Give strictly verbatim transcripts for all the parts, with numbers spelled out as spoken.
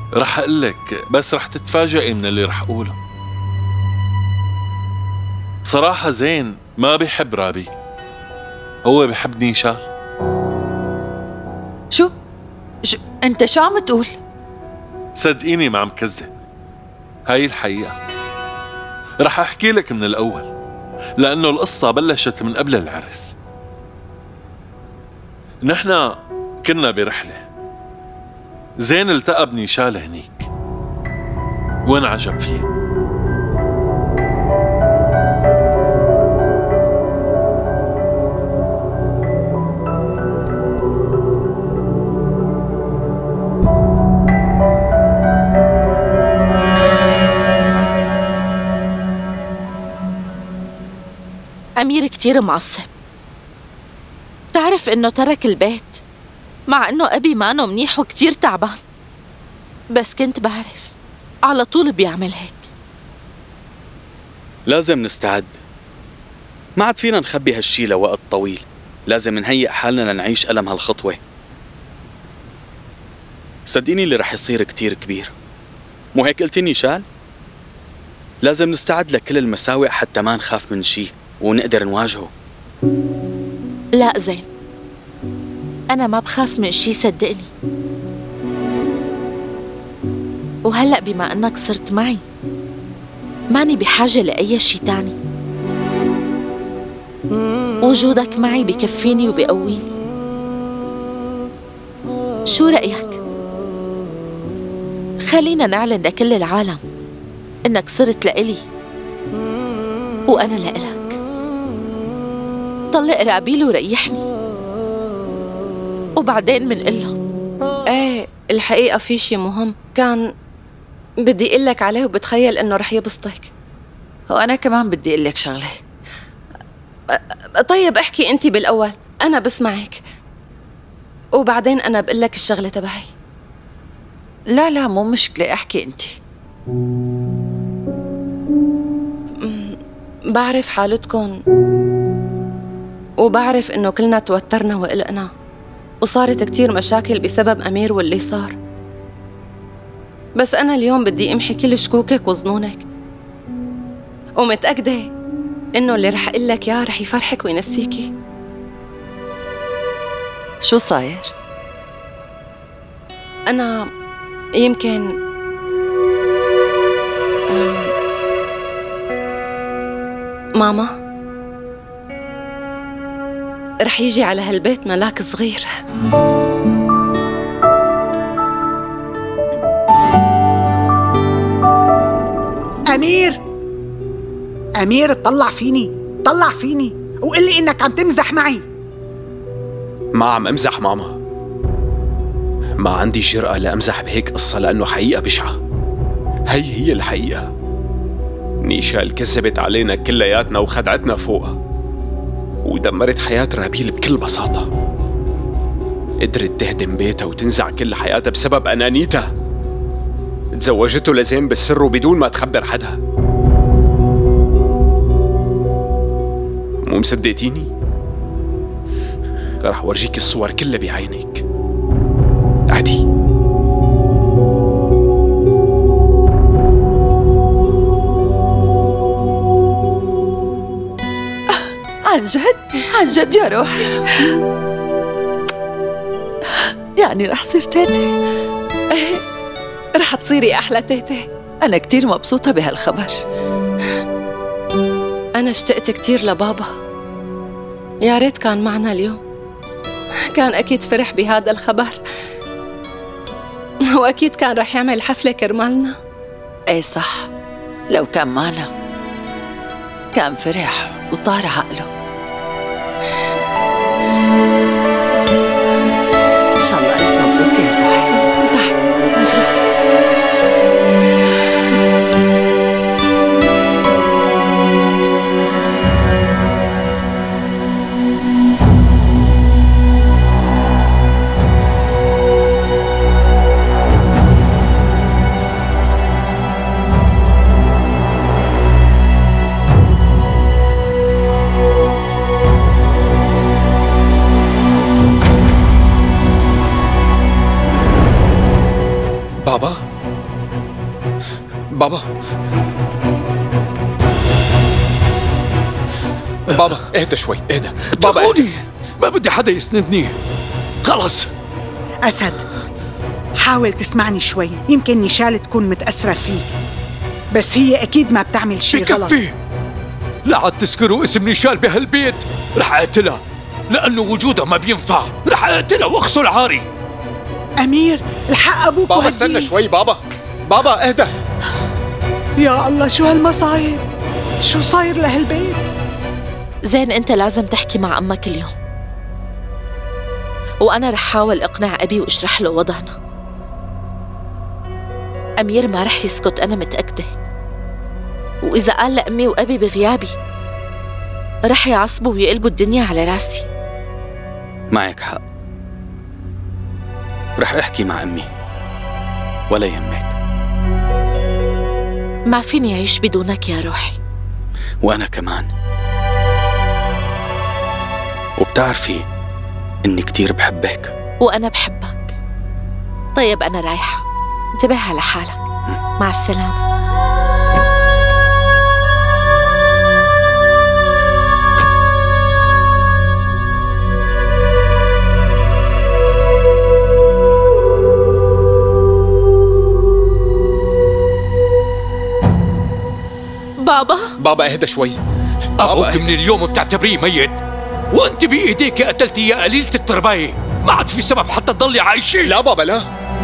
رح اقول لك، بس رح تتفاجئي من اللي رح اقوله. بصراحة زين ما بيحب رابي، هو بيحب نيشال. شو؟ شو انت شو عم تقول؟ صدقيني ما عم كذب، هاي الحقيقة. رح احكي لك من الاول، لانه القصة بلشت من قبل العرس. نحن كنا برحلة، زين التقى بنيشال هنيك وانعجب فيه. أمير كتير معصب، بتعرف إنه ترك البيت مع إنه أبي مانو منيح وكتير تعبان، بس كنت بعرف على طول بيعمل هيك. لازم نستعد، ما عاد فينا نخبي هالشي لوقت طويل، لازم نهيئ حالنا لنعيش ألم هالخطوة. صدقيني اللي رح يصير كتير كبير، مو هيك قلتي نيشال؟ لازم نستعد لكل المساوئ حتى ما نخاف من شي ونقدر نواجهه. لا زين، أنا ما بخاف من شي صدقني، وهلأ بما أنك صرت معي ماني بحاجة لأي شي تاني. وجودك معي بكفيني وبقويني. شو رأيك؟ خلينا نعلن لكل العالم إنك صرت لإلي وأنا لإلك. طلق رابيل وريحني وبعدين منقله. ايه الحقيقة في شي مهم كان بدي اقلك عليه وبتخيل انه رح يبسطك. وأنا كمان بدي أقول لك شغلة. طيب احكي انتي بالأول، أنا بسمعك وبعدين أنا بقلك الشغلة تبعي. لا لا مو مشكلة، احكي انتي. بعرف حالتكن وبعرف إنه كلنا توترنا وقلقنا وصارت كتير مشاكل بسبب أمير واللي صار، بس أنا اليوم بدي أمحي كل شكوكك وظنونك، ومتأكدة إنه اللي رح أقلك ياه رح يفرحك وينسيكي. شو صاير؟ أنا يمكن ماما رح يجي على هالبيت ملاك صغير. أمير أمير اطلع فيني، طلع فيني وقل لي إنك عم تمزح معي. ما عم امزح ماما، ما عندي جرأة لأمزح بهيك قصة لأنه حقيقة بشعة. هي هي الحقيقة، نيشال كذبت علينا كلياتنا وخدعتنا فوقها ودمرت حياة رابيل بكل بساطة. قدرت تهدم بيتها وتنزع كل حياتها بسبب أنانيتها. تزوجته لزين بالسر وبدون ما تخبر حدا. مو مصدقتيني؟ رح ورجيك الصور كلها بعينك. عادي. عن جد عن جد يا روحي، يعني رح صير تيتي؟ ايه رح تصيري أحلى تيتي. أنا كتير مبسوطة بهالخبر. أنا اشتقت كتير لبابا، يا ريت كان معنا اليوم، كان أكيد فرح بهذا الخبر وأكيد كان رح يعمل حفلة كرمالنا. ايه صح، لو كان معنا كان فرح وطار عقله. إن شاء الله ألف مبروك يا روحي. بابا بابا اهدى شوي، اهدى بابا اهدى. ما بدي حدا يسندني، خلص. أسد، حاول تسمعني شوي، يمكن نيشال تكون متأثرة فيك، بس هي أكيد ما بتعمل شي غلط. بكفي، لا عاد تذكروا اسم نيشال بهالبيت، رح أقتلها لأنه وجودها ما بينفع، رح أقتلها وأخسر عاري. أمير، الحق أبوك. بابا استنى شوي، بابا بابا اهدى. يا الله شو هالمصايب، شو صاير لهالبيت؟ زين أنت لازم تحكي مع أمك اليوم، وأنا رح حاول أقنع أبي وأشرح له وضعنا. أمير ما رح يسكت، أنا متأكدة، وإذا قال لأمي وأبي بغيابي رح يعصبوا ويقلبوا الدنيا على راسي. معك حق، رح أحكي مع أمي ولا يهمك. ما فيني أعيش بدونك يا روحي. وأنا كمان، وبتعرفي إني كتير بحبك. وأنا بحبك. طيب أنا رايحة، انتبه على حالك. مع السلامة. بابا بابا اهدى شوي. أبوك من اليوم بتعتبريه ميت، وأنت بإيديك قتلتي يا قليلة الترباية، ما عاد في سبب حتى تضلي عايشة. لا بابا لا.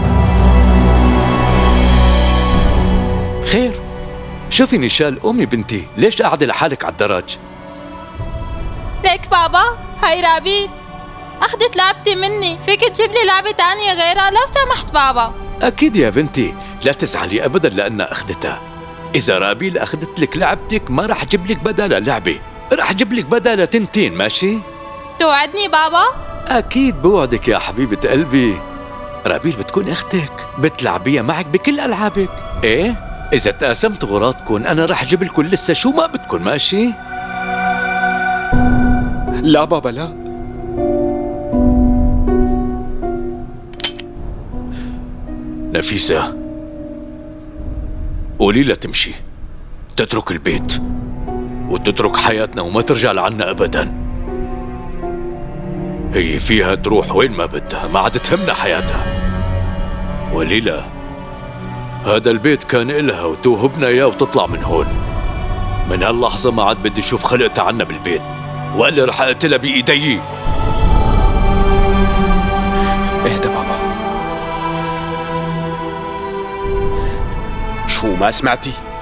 خير، شوفي نيشال، قومي بنتي، ليش قاعدة لحالك على الدرج؟ ليك بابا، هاي رابيل أخذت لعبتي مني، فيك تجيب لي لعبة تانية غيرها لو سمحت بابا؟ أكيد يا بنتي، لا تزعلي أبدا لأنها أخذتها. إذا رابيل أخذت لك لعبتك ما رح أجيب لك بدالها لعبة، رح أجيب لك بدالها تنتين، ماشي؟ توعدني بابا؟ أكيد بوعدك يا حبيبة قلبي. رابيل بتكون أختك، بتلعب بيها معك بكل ألعابك. إيه؟ إذا تقاسمت غراضكم أنا رح أجيب لكم لسه شو ما بدكم، ماشي؟ لا بابا لا. نفيسة، قولي لها تمشي، تترك البيت وتترك حياتنا وما ترجع لعنا أبدا. هي فيها تروح وين ما بدها، ما عاد تهمنا حياتها. وليلى، هذا البيت كان إلها وتوهبنا إياه وتطلع من هون. من هاللحظة ما عاد بدي أشوف خلقتها عنا بالبيت، وقال لي رح أقتلها بإيدي. اهدى بابا. شو ما سمعتي؟